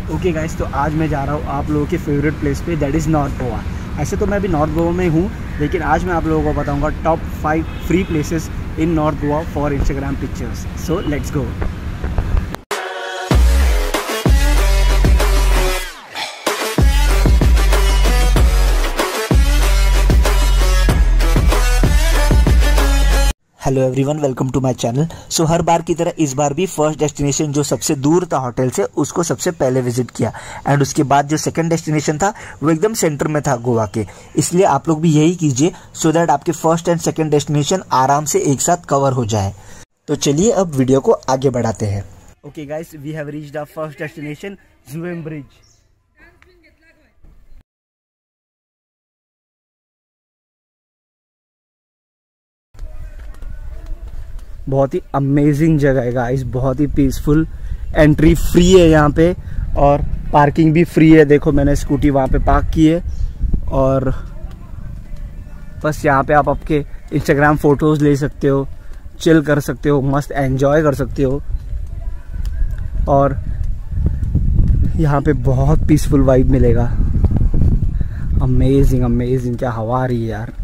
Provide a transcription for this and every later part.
Okay guys, तो आज मैं जा रहा हूँ आप लोगों के फेवरेट प्लेस पे, दैट इज़ नॉर्थ गोवा। ऐसे तो मैं अभी नॉर्थ गोवा में हूँ, लेकिन आज मैं आप लोगों को बताऊँगा top 5 free places in north Goa for Instagram pictures. So let's go. Hello everyone, welcome to my channel. So हर बार की तरह इस बार भी फर्स्ट डेस्टिनेशन जो सबसे दूर था होटल से, उसको सबसे पहले विजिट किया। एंड उसके बाद जो सेकंड डेस्टिनेशन था वो एकदम सेंटर में था गोवा के। इसलिए आप लोग भी यही कीजिए सो दैट आपके फर्स्ट एंड सेकंड डेस्टिनेशन आराम से एक साथ कवर हो जाए। तो चलिए अब वीडियो को आगे बढ़ाते हैं। Okay guys, we have reached our first destination, Zuem bridge. बहुत ही अमेजिंग जगह है गाइस, बहुत ही पीसफुल। एंट्री फ्री है यहाँ पे और पार्किंग भी फ्री है। देखो मैंने स्कूटी वहाँ पे पार्क की है और बस यहाँ पे आप आपके इंस्टाग्राम फोटोज़ ले सकते हो, चिल कर सकते हो, मस्त एंजॉय कर सकते हो। और यहाँ पे बहुत पीसफुल वाइब मिलेगा। अमेजिंग अमेजिंग, क्या हवा आ रही है यार।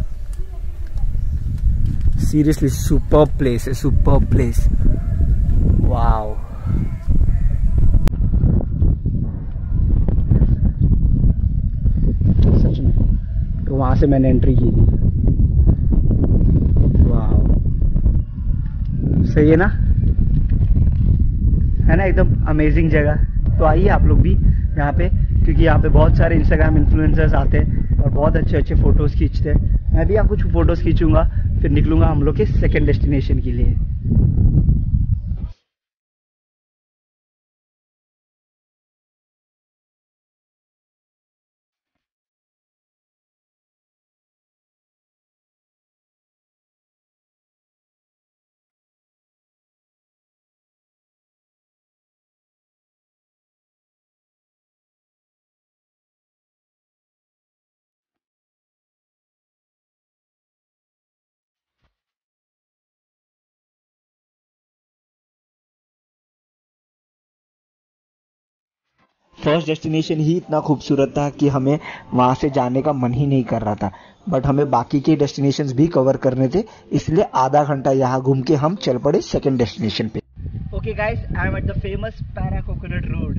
सीरियसली सुपर्ब प्लेस है, सुपर्ब प्लेस। वाओ, सच में। तो वहां से मैंने एंट्री की थी। वाओ, सही है ना, है ना, एकदम अमेजिंग जगह। तो आइए आप लोग भी यहाँ पे, क्योंकि यहाँ पे बहुत सारे इंस्टाग्राम इन्फ्लुएंसर्स आते हैं और बहुत अच्छे अच्छे फ़ोटोज़ खींचते हैं। मैं भी यहाँ कुछ फ़ोटोज़ खींचूंगा, फिर निकलूंगा हम लोग के सेकेंड डेस्टिनेशन के लिए। फर्स्ट डेस्टिनेशन ही इतना खूबसूरत था कि हमें वहाँ से जाने का मन ही नहीं कर रहा था। बट हमें बाकी के डेस्टिनेशंस भी कवर करने थे, इसलिए आधा घंटा यहाँ घूम के हम चल पड़े सेकंड डेस्टिनेशन पे। Okay guys, I am at the famous Parra coconut road.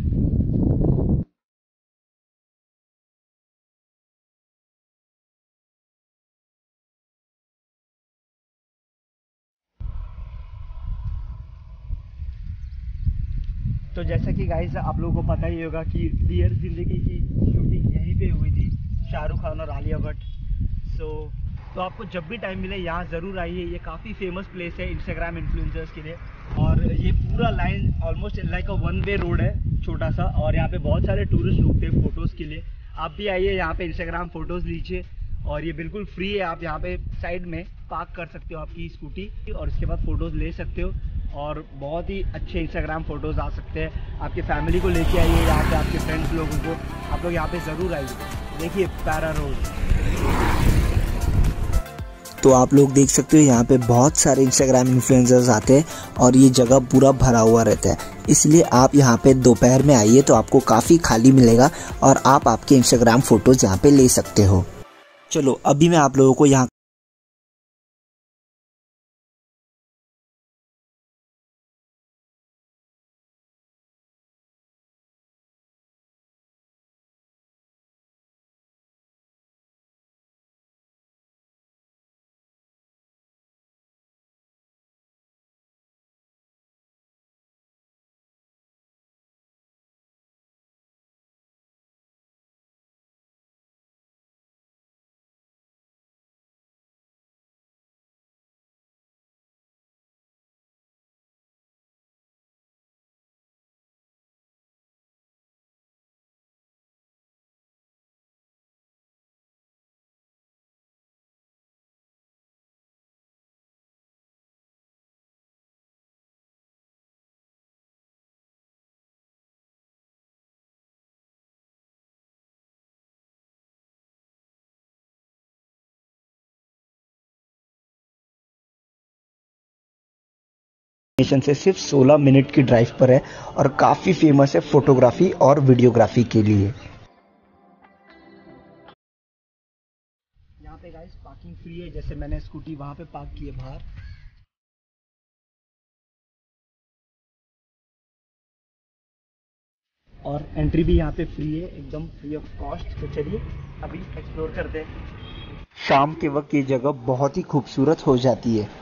तो जैसा कि गाइस आप लोगों को पता ही होगा कि डियर जिंदगी की शूटिंग यहीं पे हुई थी, शाहरुख खान और आलिया भट्ट। तो आपको जब भी टाइम मिले यहाँ ज़रूर आइए। ये काफ़ी फेमस प्लेस है इंस्टाग्राम इन्फ्लुएंसर्स के लिए। और ये पूरा line almost like a one way road है, छोटा सा। और यहाँ पे बहुत सारे टूरिस्ट रुकते हैं फ़ोटोज़ के लिए। आप भी आइए यहाँ पे, इंस्टाग्राम फ़ोटोज़ लीजिए। और ये बिल्कुल फ्री है। आप यहाँ पे साइड में पार्क कर सकते हो आपकी स्कूटी और उसके बाद फ़ोटोज़ ले सकते हो। और बहुत ही अच्छे इंस्टाग्राम फ़ोटोज़ आ सकते हैं। आपके फैमिली को लेके आइए यहाँ पे, आपके फ्रेंड्स लोगों को। आप लोग यहाँ पे ज़रूर आइए। देखिए पैरा रोड। तो आप लोग देख सकते हो यहाँ पे बहुत सारे इंस्टाग्राम इन्फ्लुएंसर्स आते हैं और ये जगह पूरा भरा हुआ रहता है। इसलिए आप यहाँ पे दोपहर में आइए तो आपको काफ़ी खाली मिलेगा और आप आपके इंस्टाग्राम फ़ोटोज़ यहाँ पे ले सकते हो। चलो अभी मैं आप लोगों को यहाँ स्टेशन से सिर्फ 16 मिनट की ड्राइव पर है और काफ़ी फेमस है फोटोग्राफी और वीडियोग्राफी के लिए। यहाँ पे गाइस पार्किंग फ्री है, जैसे मैंने स्कूटी वहाँ पे पार्क की है बाहर। और एंट्री भी यहाँ पे फ्री है, एकदम फ्री ऑफ कॉस्ट। तो चलिए अभी एक्सप्लोर करते हैं। शाम के वक्त ये जगह बहुत ही खूबसूरत हो जाती है।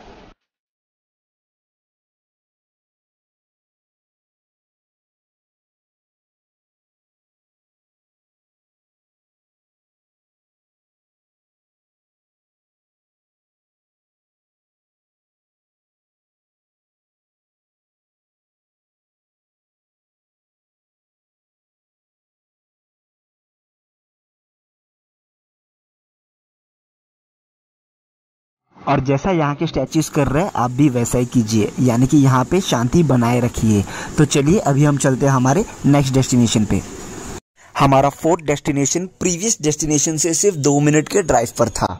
और जैसा यहाँ के स्टैचूज कर रहे हैं, आप भी वैसा ही कीजिए, यानी कि यहाँ पे शांति बनाए रखिए। तो चलिए अभी हम चलते हैं हमारे नेक्स्ट डेस्टिनेशन पे। हमारा फोर्थ डेस्टिनेशन प्रीवियस डेस्टिनेशन से सिर्फ 2 मिनट के ड्राइव पर था।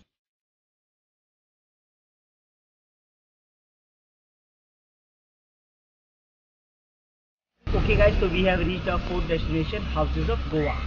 Okay guys, so we have reached our fourth destination, Houses of Goa.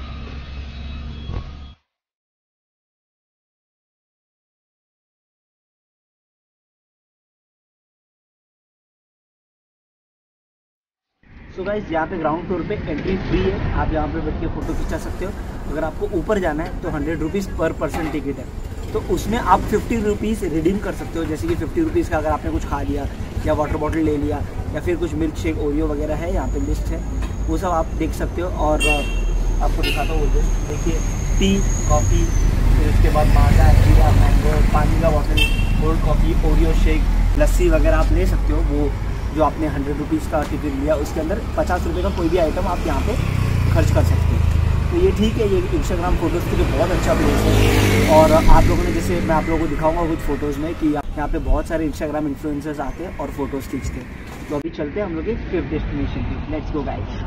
So guys, यहाँ पे ग्राउंड फ्लोर पे एंट्री फ्री है, आप यहाँ पे बैठ के फ़ोटो खिंचा सकते हो। अगर आपको ऊपर जाना है तो 100 रुपीज़ पर पर्सन टिकट है, तो उसमें आप 50 रुपीज़ रिडीम कर सकते हो। जैसे कि 50 रुपीज़ का अगर आपने कुछ खा लिया या वाटर बॉटल ले लिया या फिर कुछ मिल्क शेक ओरियो वगैरह है, यहाँ पे लिस्ट है, वो सब आप देख सकते हो। और आपको दिखाता हूँ, वो देखिए, टी, कॉफ़ी, फिर उसके बाद माजा, जीरा, मैंगो, पानी का bottle, cold coffee, Oreo shake, lassi वगैरह आप ले सकते हो। वो जो आपने 100 रुपीज़ का टिकट लिया, उसके अंदर 50 रुपये का कोई भी आइटम आप यहाँ पे खर्च कर सकते हो। तो ये ठीक है, ये इंस्टाग्राम फ़ोटोज़ के लिए बहुत अच्छा प्लेस है। और आप लोगों ने, जैसे मैं आप लोगों को दिखाऊंगा कुछ फ़ोटोज़ में, कि यहाँ पे बहुत सारे इंस्टाग्राम इन्फ्लुएंसर्स आते हैं और फ़ोटोज़ खींचते हैं। तो अभी चलते हैं हम लोग एक 5th डेस्टिनेशन पे। Let's go guys.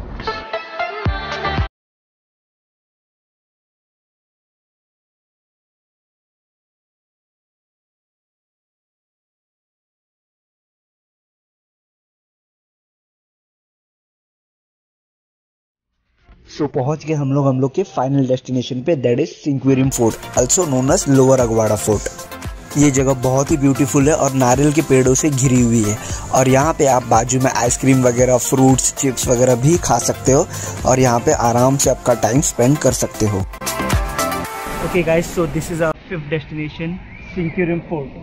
सो पहुंच गए हम लोग के फाइनल डेस्टिनेशन पे, that is Sinquerim fort, also known as lower Aguada fort. ये जगह बहुत ही ब्यूटीफुल है और नारियल के पेड़ों से घिरी हुई है। और यहाँ पे आप बाजू में आइसक्रीम वगैरह, फ्रूट्स, चिप्स वगैरह भी खा सकते हो और यहाँ पे आराम से आपका टाइम स्पेंड कर सकते हो। Okay guys, so this is our 5th destination, Sinquerim fort.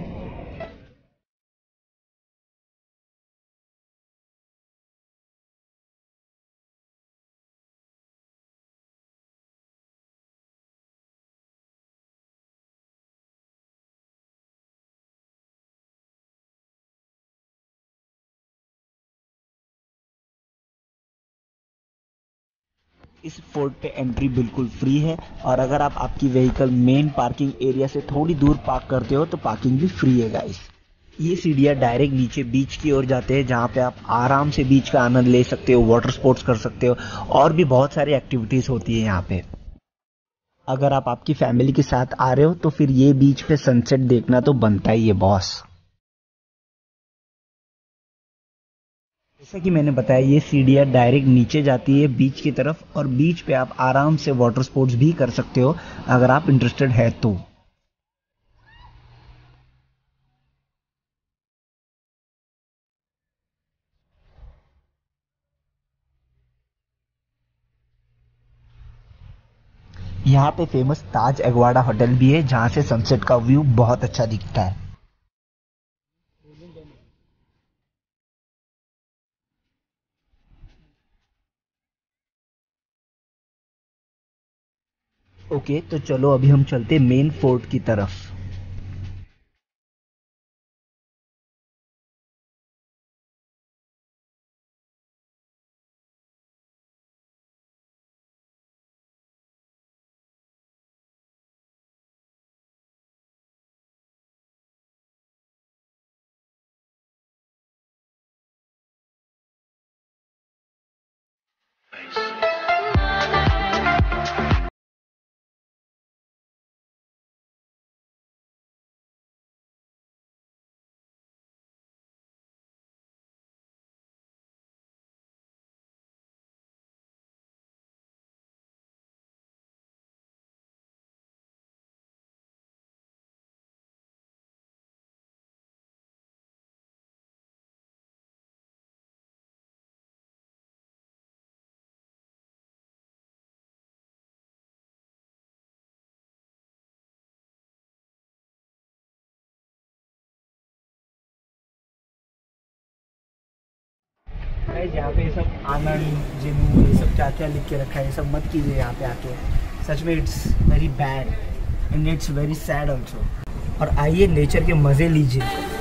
इस फोर्ट पे एंट्री बिल्कुल फ्री है, और अगर आप आपकी व्हीकल मेन पार्किंग एरिया से थोड़ी दूर पार्क करते हो तो पार्किंग भी फ्री है गाइस। ये सीढ़ियाँ डायरेक्ट नीचे बीच की ओर जाते हैं, जहाँ पे आप आराम से बीच का आनंद ले सकते हो, वाटर स्पोर्ट्स कर सकते हो, और भी बहुत सारी एक्टिविटीज़ होती है यहाँ पे। अगर आप आपकी फैमिली के साथ आ रहे हो तो फिर ये बीच पे सनसेट देखना तो बनता ही है बॉस। जैसा कि मैंने बताया, ये सीढ़ियाँ डायरेक्ट नीचे जाती है बीच की तरफ, और बीच पे आप आराम से वाटर स्पोर्ट्स भी कर सकते हो अगर आप इंटरेस्टेड है तो। यहाँ पे फेमस ताज एगवाड़ा होटल भी है, जहाँ से सनसेट का व्यू बहुत अच्छा दिखता है। ओके, तो चलो अभी हम चलते मेन फोर्ट की तरफ। गाइस यहाँ पे सब आनंद जिनू ये सब क्या क्या लिख के रखा है, ये सब मत कीजिए यहाँ पे आके। सच में it's very bad and it's very sad also. और आइए नेचर के मज़े लीजिए।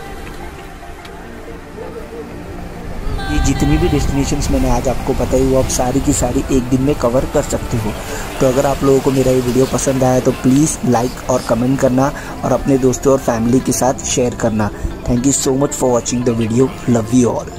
ये जितनी भी डेस्टिनेशंस मैंने आज आपको बताई वो आप सारी की सारी एक दिन में कवर कर सकते हो। तो अगर आप लोगों को मेरा ये वीडियो पसंद आया तो प्लीज़ लाइक और कमेंट करना और अपने दोस्तों और फैमिली के साथ शेयर करना। Thank you so much for watching the video. Love you all.